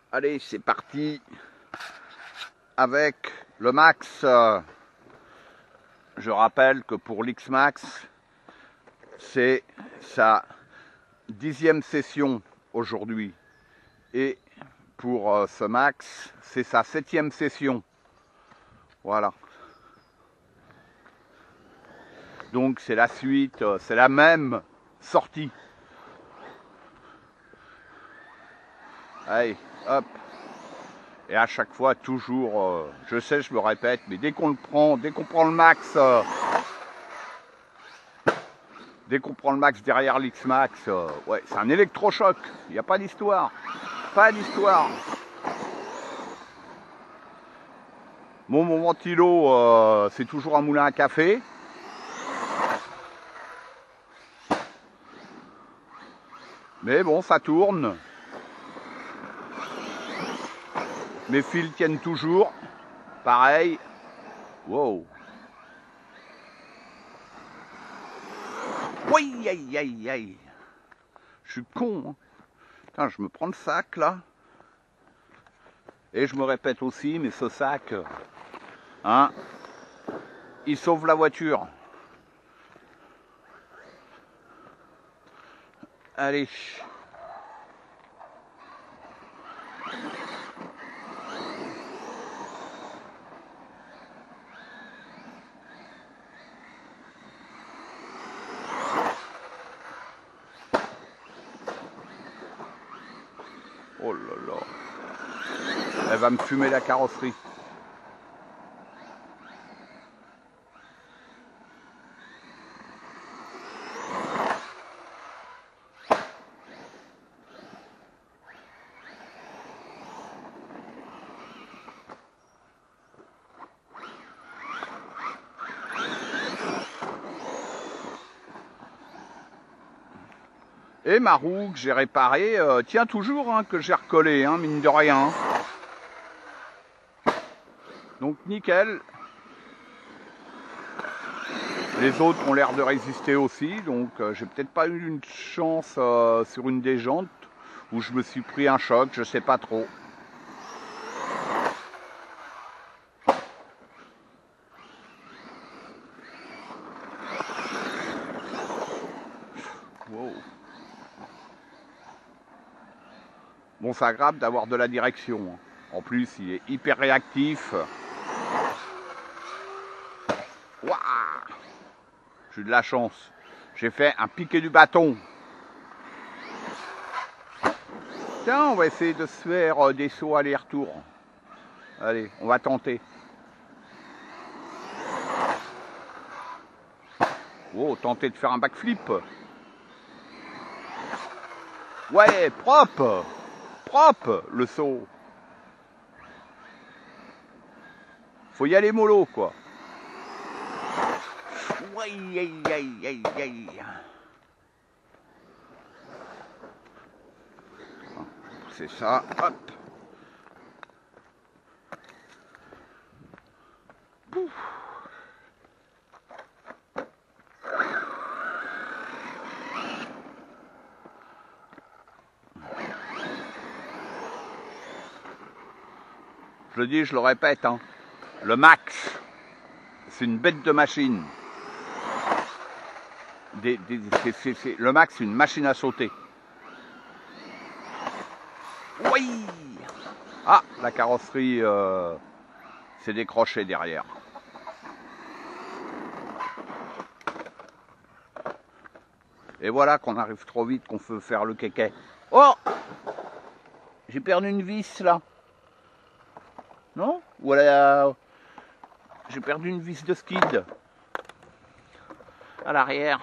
Allez, c'est parti avec le Max. Je rappelle que pour l'X-Max, c'est sa 10e session aujourd'hui. Et pour ce Max, c'est sa 7e session. Voilà. Donc c'est la suite, c'est la même sortie. Allez, hop. Et à chaque fois, toujours, je sais, je me répète, mais dès qu'on prend le Max, dès qu'on prend le Max derrière l'X-Max, ouais, c'est un électrochoc. Il n'y a pas d'histoire. Pas d'histoire. Mon ventilo, c'est toujours un moulin à café. Mais bon, ça tourne. Mes fils tiennent toujours. Pareil. Wow. Oui, aïe, aïe, aïe. Je suis con. Hein. Putain, je me prends le sac là. Et je me répète aussi, mais ce sac, hein, il sauve la voiture. Allez. Oh là là. Elle va me fumer la carrosserie. Et ma roue que j'ai réparée tient toujours, hein, que j'ai recollée, hein, mine de rien. Donc nickel. Les autres ont l'air de résister aussi, donc j'ai peut-être pas eu une chance sur une des jantes où je me suis pris un choc, je sais pas trop. Wow. Bon, c'est agréable d'avoir de la direction. En plus, il est hyper réactif. Waouh! J'ai eu de la chance. J'ai fait un piqué du bâton. Tiens, on va essayer de se faire des sauts aller-retour. Allez, on va tenter. Oh, tenter de faire un backflip. Ouais, propre! Propre, le saut. Faut y aller mollo, quoi. Aïe, aïe, aïe, aïe, aïe. C'est ça, hop. Pouf. Je le dis, je le répète, hein. Le Max, c'est une bête de machine. Le Max, c'est une machine à sauter. Oui. Ah, la carrosserie s'est décrochée derrière. Et voilà qu'on arrive trop vite, qu'on peut faire le kéké. Oh! J'ai perdu une vis là. Non? Voilà. J'ai perdu une vis de skid. À l'arrière.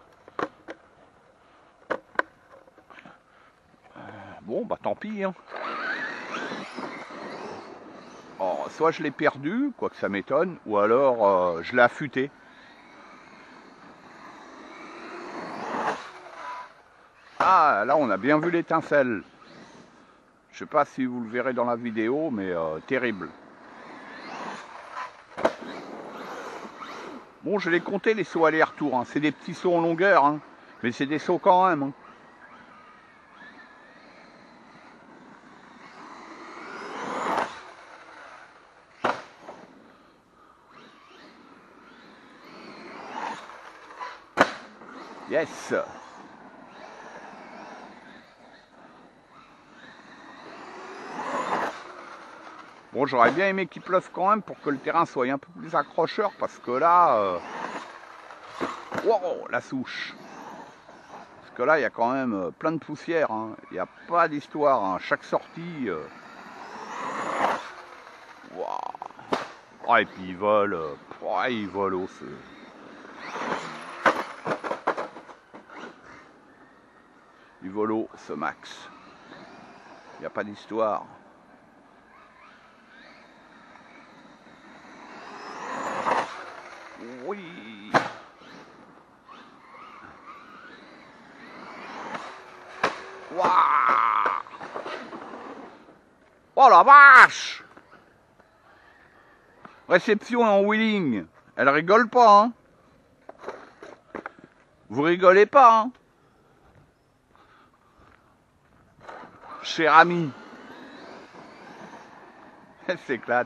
Bon, bah tant pis. Hein. Oh, soit je l'ai perdu, quoique ça m'étonne, ou alors je l'ai affûté. Ah, là on a bien vu l'étincelle. Je sais pas si vous le verrez dans la vidéo, mais terrible. Bon, je l'ai compté les sauts aller-retour. Hein. C'est des petits sauts en longueur, hein. Mais c'est des sauts quand même. Hein. Yes. Bon, j'aurais bien aimé qu'il pleuve quand même pour que le terrain soit un peu plus accrocheur, parce que là... Wow, la souche. Parce que là, il y a quand même plein de poussière. Hein. Il n'y a pas d'histoire. Hein. Chaque sortie... Wow. Oh, et puis il vole. Il vole au feu. Il vole au ce max. Il n'y a pas d'histoire. Oui. Waouh. Oh la vache. Réception en wheeling. Elle rigole pas, hein. Vous rigolez pas, hein. Cher ami. Elle s'éclate.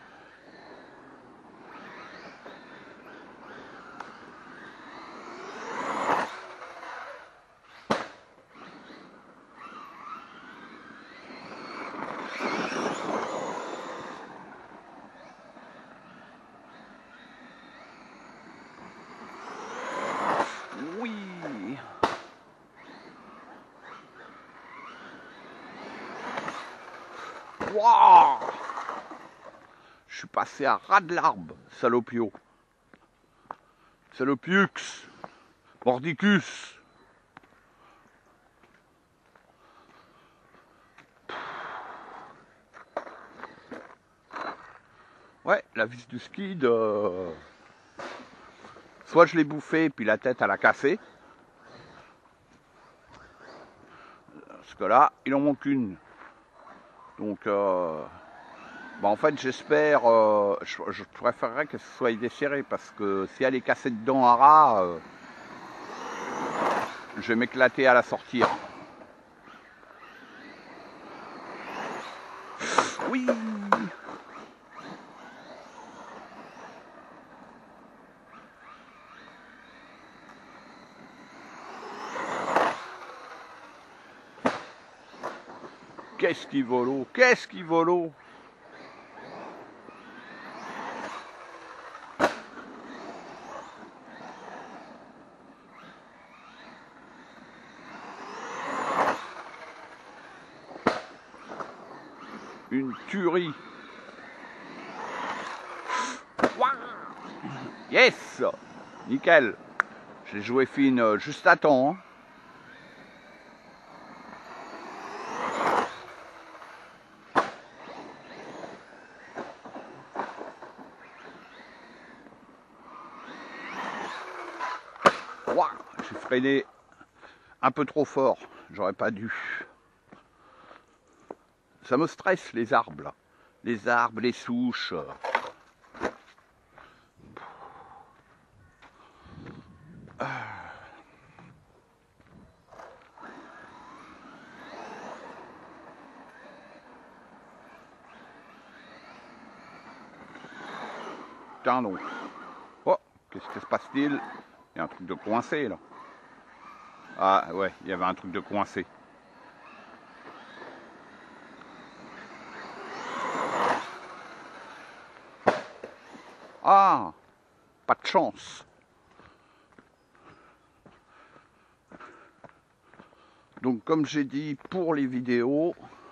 Oui. Waouh. Je suis passé à ras de l'arbre, salopio. Salopiux. Mordicus. Ouais, la vis du skid, soit je l'ai bouffé, puis la tête elle a cassé. Parce que là, il en manque une. Donc, bah en fait, j'espère, je préférerais que ce soit desserré, parce que si elle est cassée dedans à ras, je vais m'éclater à la sortir. Oui. Qu'est-ce qui volo? Qu'est-ce qui volo? Une tuerie. Yes. Nickel. J'ai joué fine juste à temps. Hein. Wow, j'ai freiné un peu trop fort, j'aurais pas dû. Ça me stresse les arbres là. Les arbres, les souches. Putain donc. Oh, qu'est-ce que se passe-t-il? Il y a un truc de coincé là. Ah ouais, il y avait un truc de coincé. Ah, pas de chance. Donc comme j'ai dit pour les vidéos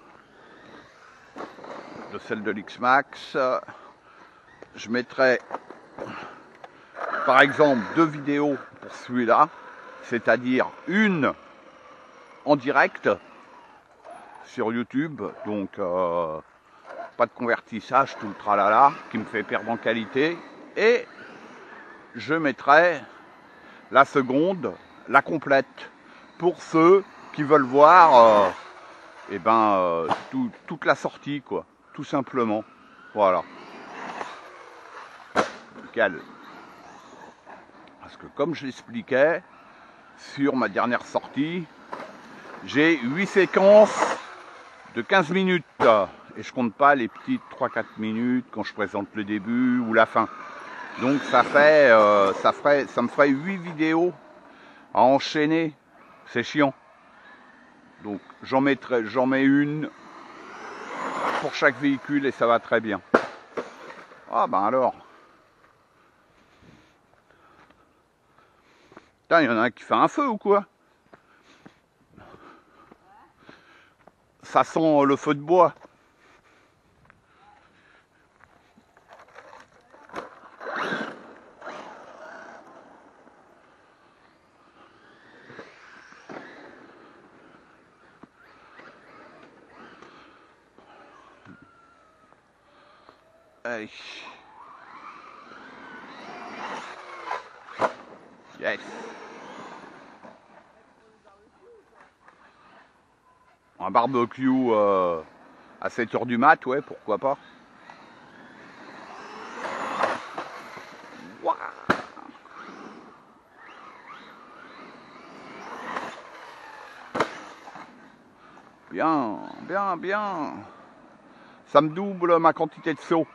de celle de l'X-Max, je mettrai par exemple 2 vidéos pour celui-là, c'est-à-dire une en direct sur YouTube, donc pas de convertissage, tout le tralala qui me fait perdre en qualité, et je mettrai la seconde, la complète, pour ceux qui veulent voir toute la sortie, quoi, tout simplement. Voilà. Nickel. Parce que comme je l'expliquais, sur ma dernière sortie, j'ai 8 séquences de 15 minutes. Et je compte pas les petites 3-4 minutes quand je présente le début ou la fin. Donc ça me ferait 8 vidéos à enchaîner, c'est chiant. Donc j'en mets une pour chaque véhicule et ça va très bien. Ah ben alors. Putain, il y en a un qui fait un feu ou quoi? Ça sent le feu de bois. Allez. Yes. Un barbecue à 7h du mat, ouais, pourquoi pas. Ouah. Bien, bien, bien. Ça me double ma quantité de seau.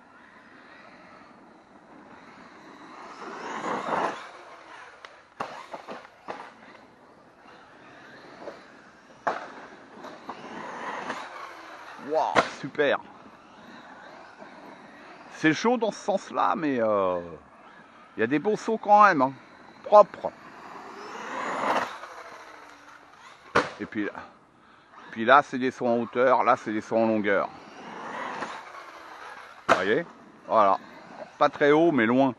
Waouh, super. C'est chaud dans ce sens-là, mais y a des bons seaux quand même, hein. Propres. Et puis là, c'est des sauts en hauteur, là, c'est des sauts en longueur. Vous voyez? Voilà. Pas très haut, mais loin.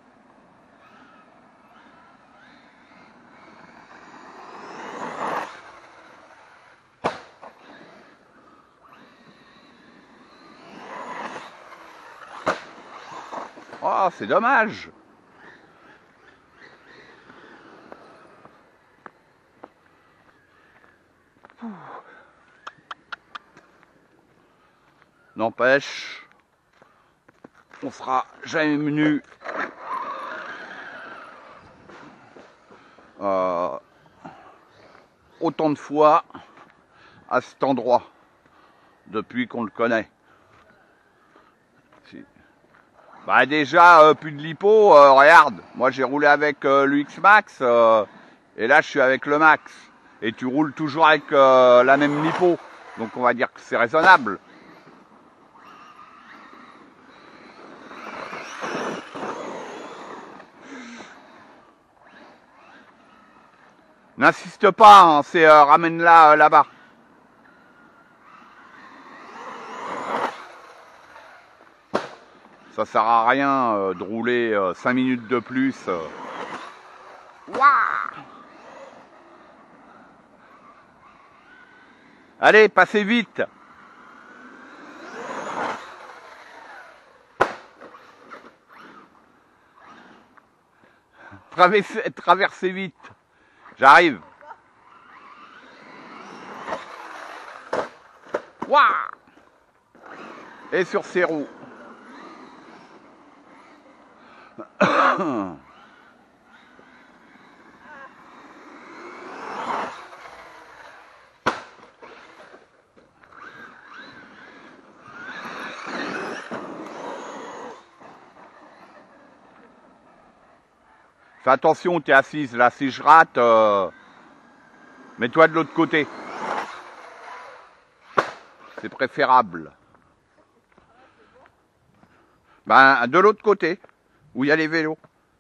Oh, c'est dommage. N'empêche, on sera jamais venu autant de fois à cet endroit depuis qu'on le connaît. Bah déjà, plus de lipo, regarde, moi j'ai roulé avec l'UX Max et là je suis avec le Max. Et tu roules toujours avec la même lipo, donc on va dire que c'est raisonnable. N'insiste pas, hein, c'est ramène-la là-bas. Ça sert à rien de rouler 5 minutes de plus. Ouah. Allez, passez vite. Traversez vite. J'arrive. Ouah. Et sur ses roues. Fais attention, t'es assise là, si je rate, mets-toi de l'autre côté. C'est préférable. Ben, de l'autre côté, où il y a les vélos.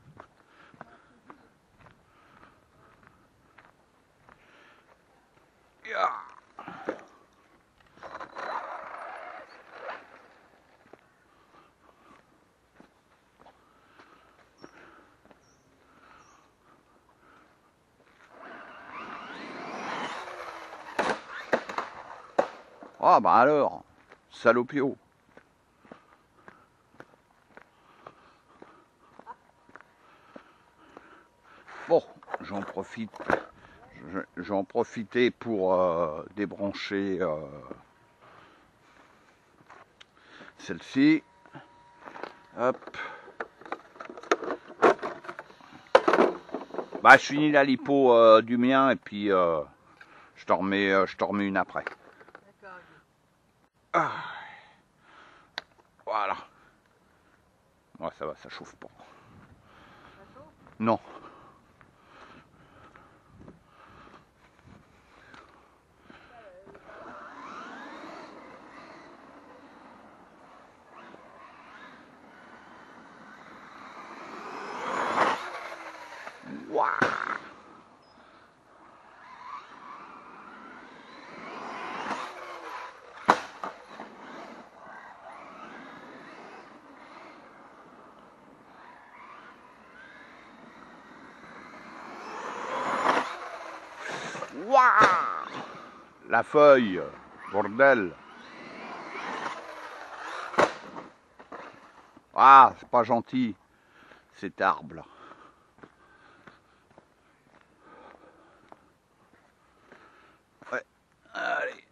Ah bah alors, salopio. Bon, j'en profitais pour débrancher celle-ci. Hop. Bah je finis la lipo du mien et puis je t'en remets une après. Ah. Voilà. Ouais, ça va, ça chauffe pas. Non. La feuille, bordel. Ah, c'est pas gentil, cet arbre là. Ouais, allez.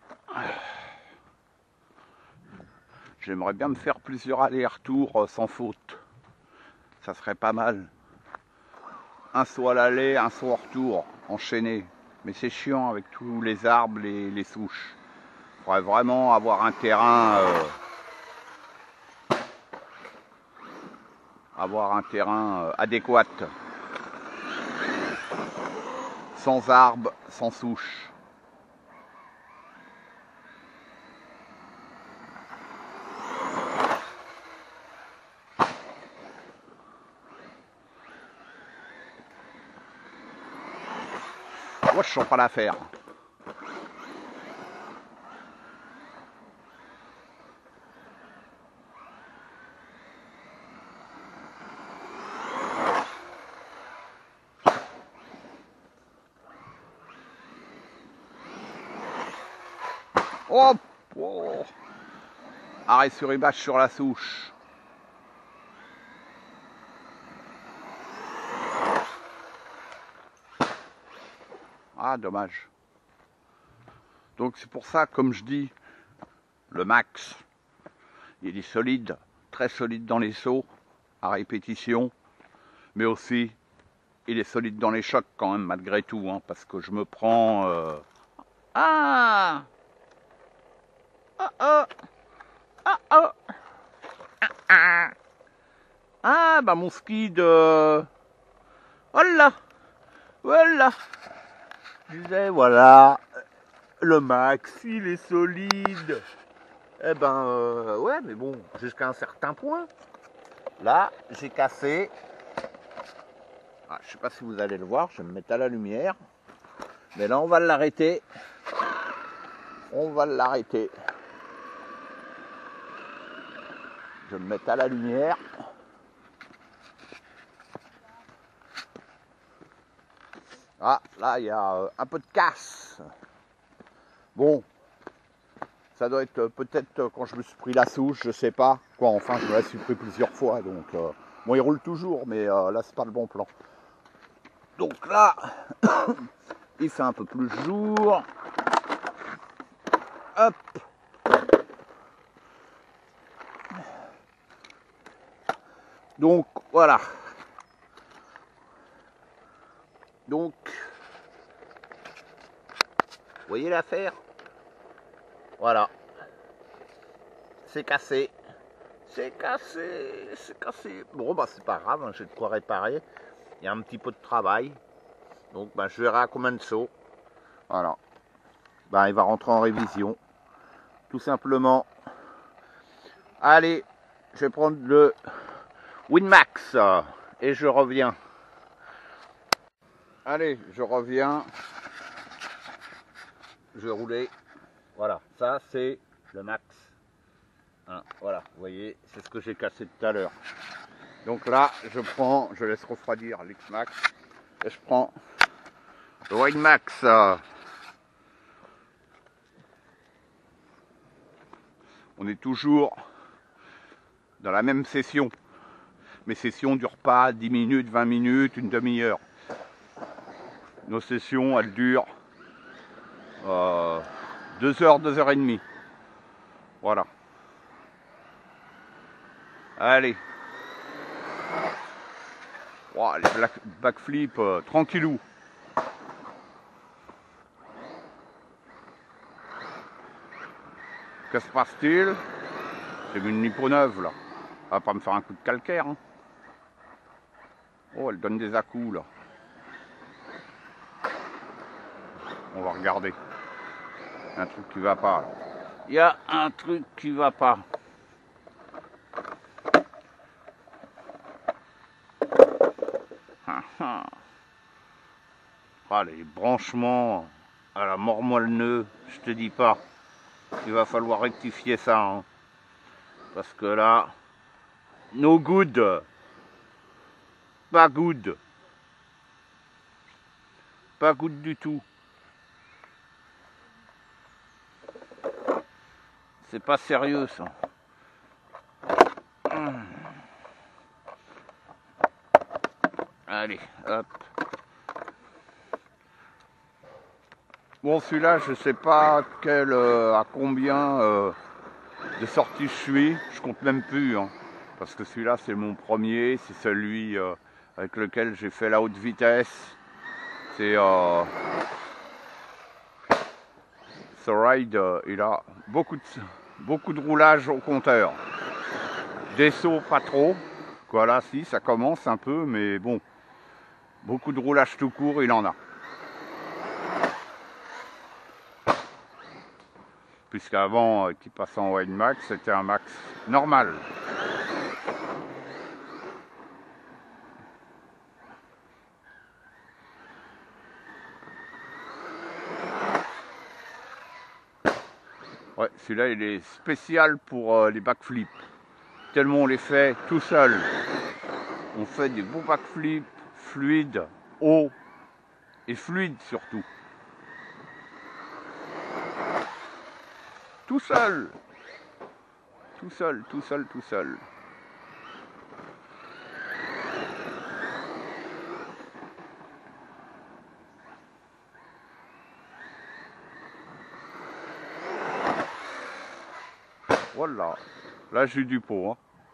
J'aimerais bien me faire plusieurs allers-retours sans faute. Ça serait pas mal. Un saut à l'aller, un saut au retour, enchaîné. Mais c'est chiant avec tous les arbres, les souches. Il faudrait vraiment avoir un terrain... adéquat. Sans arbres, sans souches. Moi, je sens pas l'affaire. Oh, oh. Arrêt sur image sur la souche. Ah, dommage. Donc c'est pour ça, comme je dis, le max, il est solide, très solide dans les sauts, à répétition, mais aussi, il est solide dans les chocs quand même, malgré tout, hein, parce que je me prends... Ah oh oh oh oh ah, ah bah mon ski de... Oh là, voilà. Je disais, voilà, le max, il est solide. Eh ben, ouais, mais bon, jusqu'à un certain point. Là, j'ai cassé. Ah, je sais pas si vous allez le voir, je vais me mettre à la lumière. Mais là, on va l'arrêter. On va l'arrêter. Je vais me mettre à la lumière. Ah, là, il y a un peu de casse. Bon, ça doit être peut-être quand je me suis pris la souche, je sais pas. Quoi, enfin, je me la suis pris plusieurs fois. Donc, bon, il roule toujours, mais là, c'est pas le bon plan. Donc là, il fait un peu plus jour. Hop. Donc, voilà. Donc, vous voyez l'affaire? Voilà. C'est cassé. C'est cassé. C'est cassé. Bon, bah, c'est pas grave, hein, j'ai de quoi réparer. Il y a un petit peu de travail. Donc, bah, je verrai à combien de sauts. Voilà. Bah, il va rentrer en révision. Tout simplement. Allez, je vais prendre le Winmax et je reviens. Allez, je reviens. Je vais rouler. Voilà, ça c'est le max. Hein, voilà, vous voyez, c'est ce que j'ai cassé tout à l'heure. Donc là, je laisse refroidir l'X-Max et je prends le Winmax. On est toujours dans la même session. Mes sessions ne durent pas 10 minutes, 20 minutes, une demi-heure. Nos sessions, elles durent 2 heures, 2 heures et demie. Voilà. Allez. Wow, les backflips, tranquillou. Que se passe-t-il? J'ai vu une lipo neuve là. Elle va pas me faire un coup de calcaire. Hein. Oh, elle donne des à-coups là. On va regarder. Il y a un truc qui va pas. Là. Il y a un truc qui va pas. Ah, les branchements à la mort-moelle-nœud, je te dis pas. Il va falloir rectifier ça. Hein. Parce que là, no good. Pas good. Pas good du tout. C'est pas sérieux ça. Allez, hop. Bon, celui-là, je sais pas à combien de sorties je suis. Je compte même plus. Hein, parce que celui-là, c'est mon premier. C'est celui avec lequel j'ai fait la haute vitesse. C'est ce ride, il a beaucoup de roulage au compteur. Des sauts, pas trop. Voilà, si, ça commence un peu, mais bon. Beaucoup de roulage tout court, il en a. Puisqu'avant, qui passait en Wine Max, c'était un max normal. Ouais, celui-là, il est spécial pour les backflips. Tellement on les fait tout seul. On fait des beaux backflips fluides, hauts et fluides surtout. Tout seul. Tout seul, tout seul, tout seul. Voilà. Là, j'ai du pot. Hein.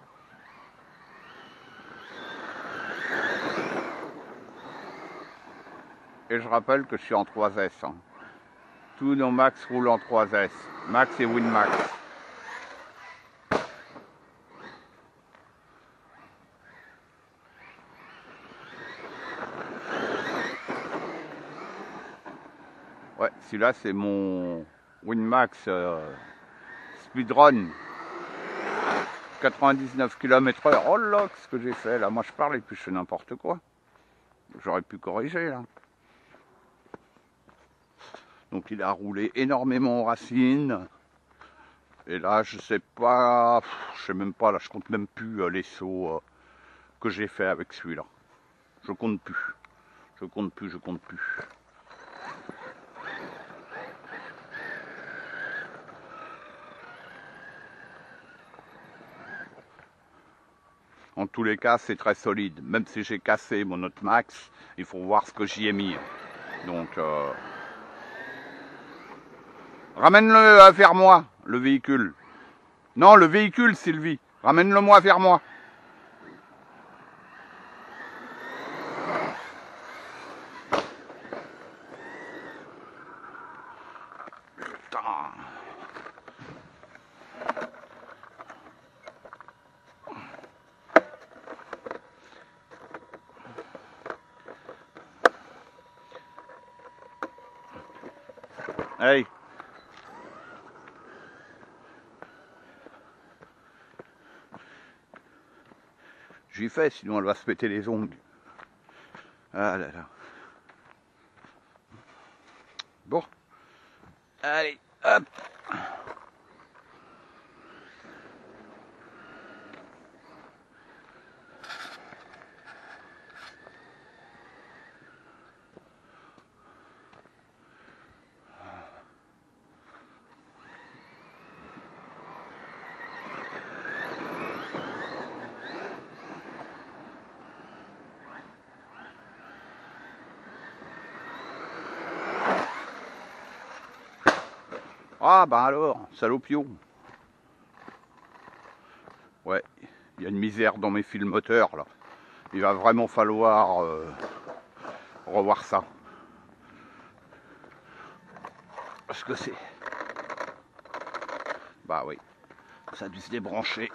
Et je rappelle que je suis en 3S. Hein. Tous nos max roulent en 3S. Max et Winmax. Ouais, celui-là, c'est mon Winmax Speedrun. 99 km/h. Oh là, qu'est-ce que j'ai fait là? Moi, je parle et puis je fais n'importe quoi. J'aurais pu corriger là. Donc il a roulé énormément aux racines. Et là, je sais pas, je sais même pas, là, je compte même plus les sauts que j'ai fait avec celui-là. Je compte plus. Je compte plus, je compte plus. En tous les cas, c'est très solide. Même si j'ai cassé mon autre max, il faut voir ce que j'y ai mis. Donc, ramène-le vers moi, le véhicule. Non, le véhicule, Sylvie. Ramène-le moi vers moi. Putain. Allez. J'y fais, sinon elle va se péter les ongles. Ah là là. Bon. Allez, hop. Ah bah alors, salopio. Ouais, il y a une misère dans mes fils moteurs là. Il va vraiment falloir revoir ça. Parce que c'est... Bah oui, ça a dû se débrancher.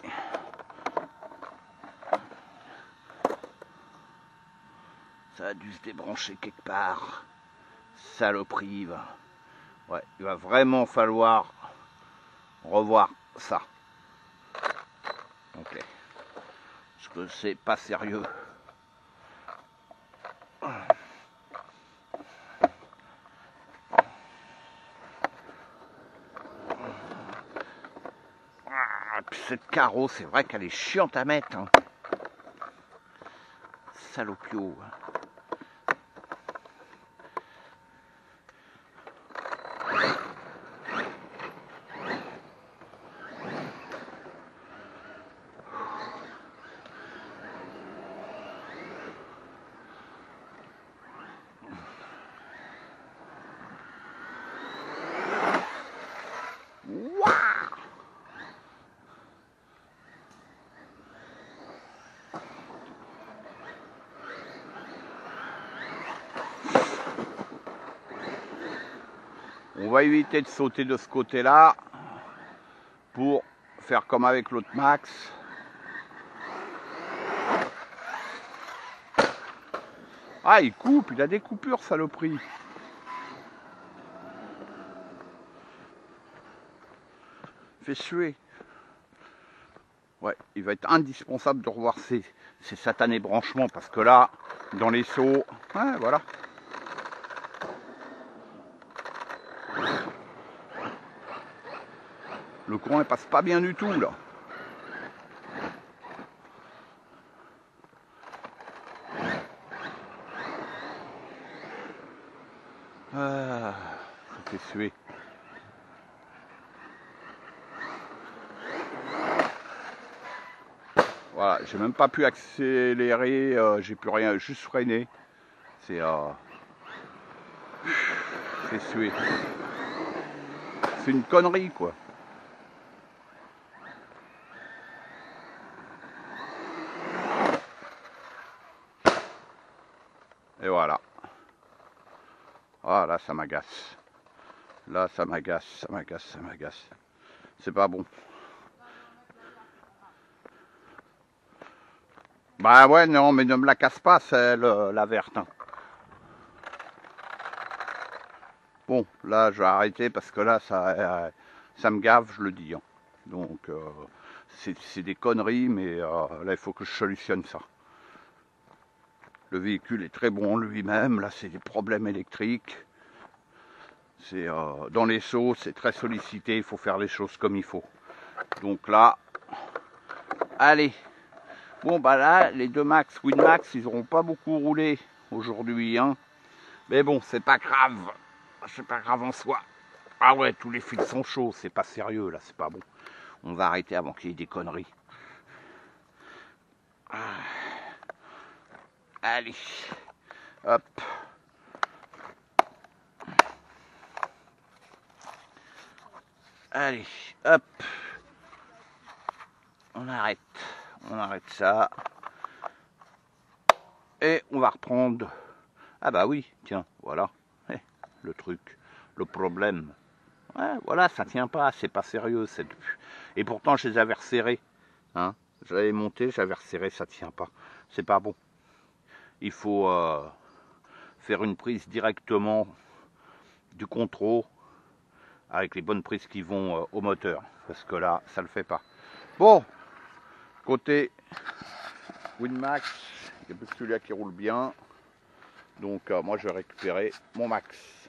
Ça a dû se débrancher quelque part. Saloperie. Ouais, il va vraiment falloir revoir ça. Ok. Parce que c'est pas sérieux. Ah, puis cette carreau, c'est vrai qu'elle est chiante à mettre. Hein. Salopio. On va éviter de sauter de ce côté-là pour faire comme avec l'autre max. Ah, il coupe, il a des coupures, saloperie. Fait suer. Ouais, il va être indispensable de revoir ces satanés branchements parce que là, dans les seaux, ouais, voilà. Le courant ne passe pas bien du tout là. Ah, ça fait suer. Voilà, j'ai même pas pu accélérer, j'ai plus rien, juste freiné. C'est sué. C'est une connerie quoi. Et voilà. Ah là ça m'agace. Là ça m'agace, ça m'agace, ça m'agace. C'est pas bon. Bah ouais non mais ne me la casse pas celle la verte. Hein. Bon là je vais arrêter parce que là ça me gave, je le dis. Hein. Donc c'est des conneries mais là il faut que je solutionne ça. Le véhicule est très bon lui-même, là c'est des problèmes électriques. C'est dans les seaux, c'est très sollicité, il faut faire les choses comme il faut. Donc là, allez. Bon bah là, les deux Max, Winmax, ils n'auront pas beaucoup roulé aujourd'hui. Hein. Mais bon, c'est pas grave. C'est pas grave en soi. Ah ouais, tous les fils sont chauds, c'est pas sérieux là, c'est pas bon. On va arrêter avant qu'il y ait des conneries. Ah. Allez, hop. Allez, hop. On arrête ça. Et on va reprendre. Ah bah oui, tiens, voilà. Le truc, le problème. Ouais, voilà, ça tient pas, c'est pas sérieux. Et pourtant, je les avais resserrés. Hein. J'avais monté, j'avais resserré, ça tient pas. C'est pas bon. Il faut faire une prise directement du contrôle avec les bonnes prises qui vont au moteur. Parce que là, ça le fait pas. Bon, côté Winmax, il n'y a plus que celui-là qui roule bien. Donc moi, je vais récupérer mon Max.